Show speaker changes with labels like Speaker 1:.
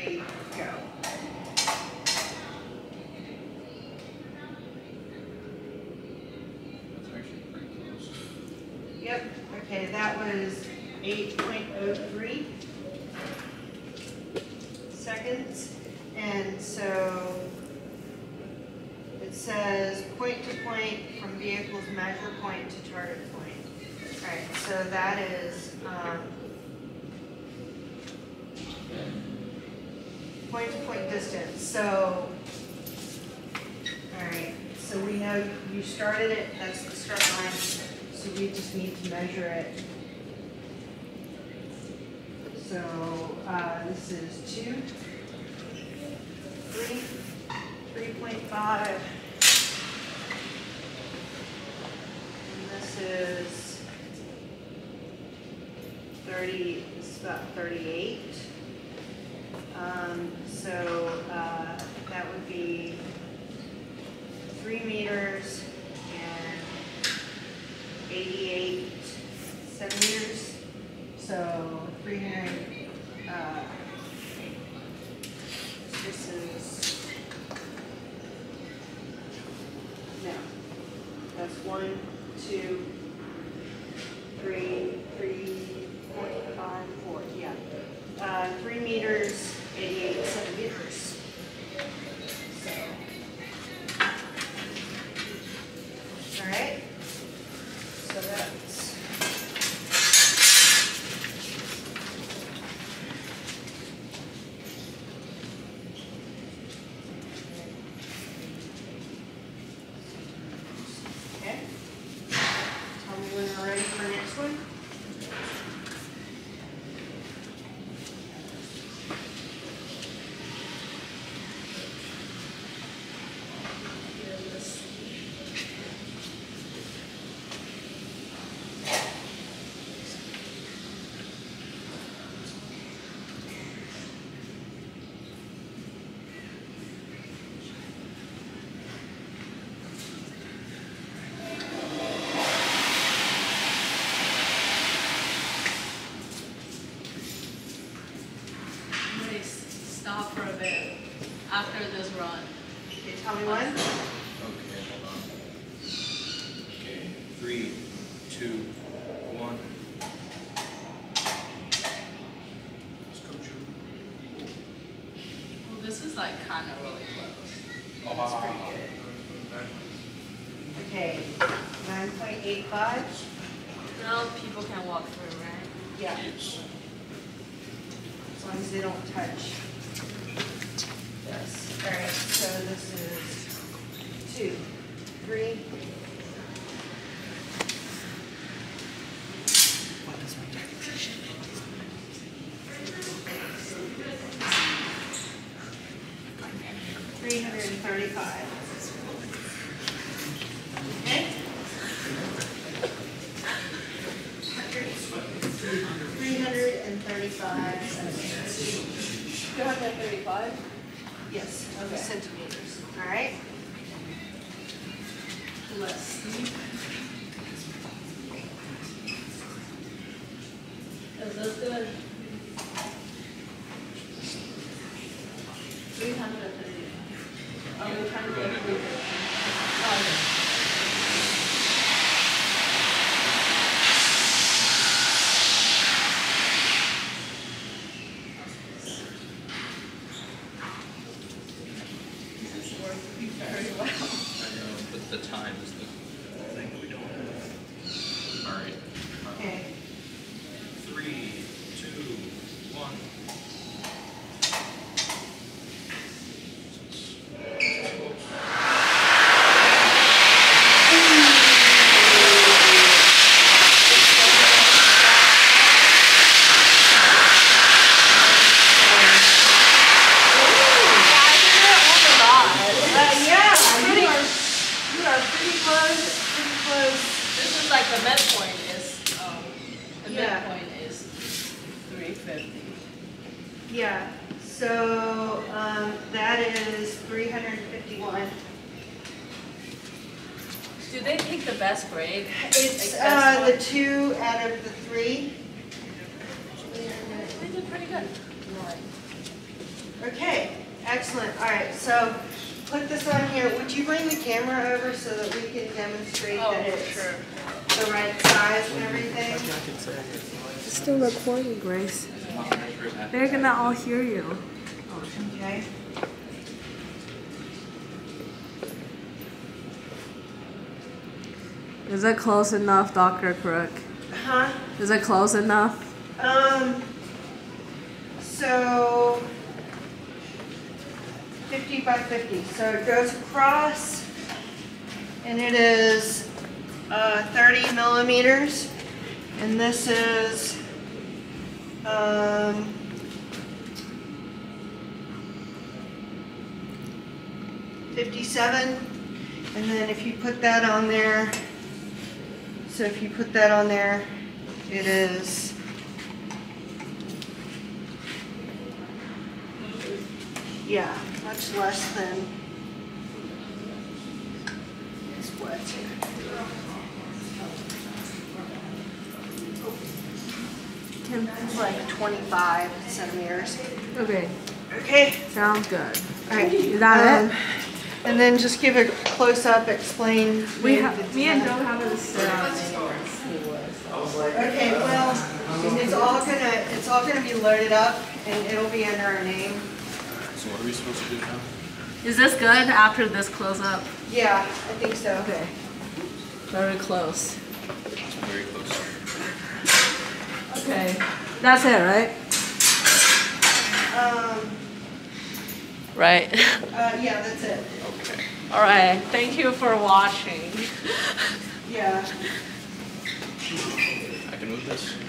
Speaker 1: 3, go.
Speaker 2: That's actually pretty close.
Speaker 1: Yep, okay, that was 8.03 seconds. And so it says point to point from vehicle's measure point to target point. All right, so that is point to point distance. So, all right, so we have, you started it, that's the start line. So we just need to measure it. So this is 2, 3, 3.5. And this is 30, it's about 38. So that would be 3 meters and 88 centimeters. So 300, this is, no, that's 1, 2, 3, 4, 5, 4, yeah. 3 meters, 88 centimeters. So, all right. So that's okay. Tell me when we're ready for the next one.
Speaker 3: Stop for a bit after this run.
Speaker 1: Okay, tell me when.
Speaker 2: Okay, hold on. Okay, 3, 2, 1. Let's go, Drew.
Speaker 3: Well, this is like kind of really close.
Speaker 2: Oh,
Speaker 3: That's pretty good.
Speaker 1: Okay, 9.85.
Speaker 3: Now people can walk through, right?
Speaker 1: Yeah,
Speaker 2: Yes.
Speaker 1: as long as they don't touch this. All right, so this is 2, 3. $335. Okay? 335 centimeters.
Speaker 3: 235?
Speaker 1: Yes,
Speaker 3: Okay.
Speaker 1: centimeters. All right?
Speaker 3: Less steep. Is this good? 330. Are we trying to go 350? Oh, very well.
Speaker 2: I know, but the time is the thing that we don't have. All right.
Speaker 1: Okay.
Speaker 2: 3, 2, 1.
Speaker 3: This is like the midpoint is, the
Speaker 1: Yeah.
Speaker 3: midpoint is 350.
Speaker 1: Yeah, so that is 351.
Speaker 3: Do they pick the best grade?
Speaker 1: It's
Speaker 3: Like best
Speaker 1: the
Speaker 3: one?
Speaker 1: 2 out of the 3.
Speaker 3: They did pretty good.
Speaker 1: Okay, excellent. All right, so put this on here. Would you bring the camera over so that we can demonstrate that it's the right size and everything?
Speaker 3: It's still recording, Grace. They're gonna all hear you.
Speaker 1: Okay.
Speaker 3: Is it close enough, Dr. Crook?
Speaker 1: Huh?
Speaker 3: Is it close enough?
Speaker 1: So 50 by 50. So it goes across and it is 30 millimeters. And this is 57. And then if you put that on there, so if you put that on there, it is much less than it's what? It's like 25 centimeters.
Speaker 3: Okay.
Speaker 1: Okay.
Speaker 3: Sounds good.
Speaker 1: All right.
Speaker 3: Is that it?
Speaker 1: And then just give a close up. Explain.
Speaker 3: Me and Joe have a sit on
Speaker 1: Okay. Well, it's all gonna be loaded up, and it'll be under our name.
Speaker 2: So what are we supposed to do now?
Speaker 3: Is this good after this close up?
Speaker 1: Yeah, I think so.
Speaker 3: Okay. Very close.
Speaker 2: It's very close.
Speaker 3: Okay. That's it, right? Right.
Speaker 1: Yeah, that's it.
Speaker 2: Okay.
Speaker 3: All right. Thank you for watching.
Speaker 1: Yeah.
Speaker 2: I can move this?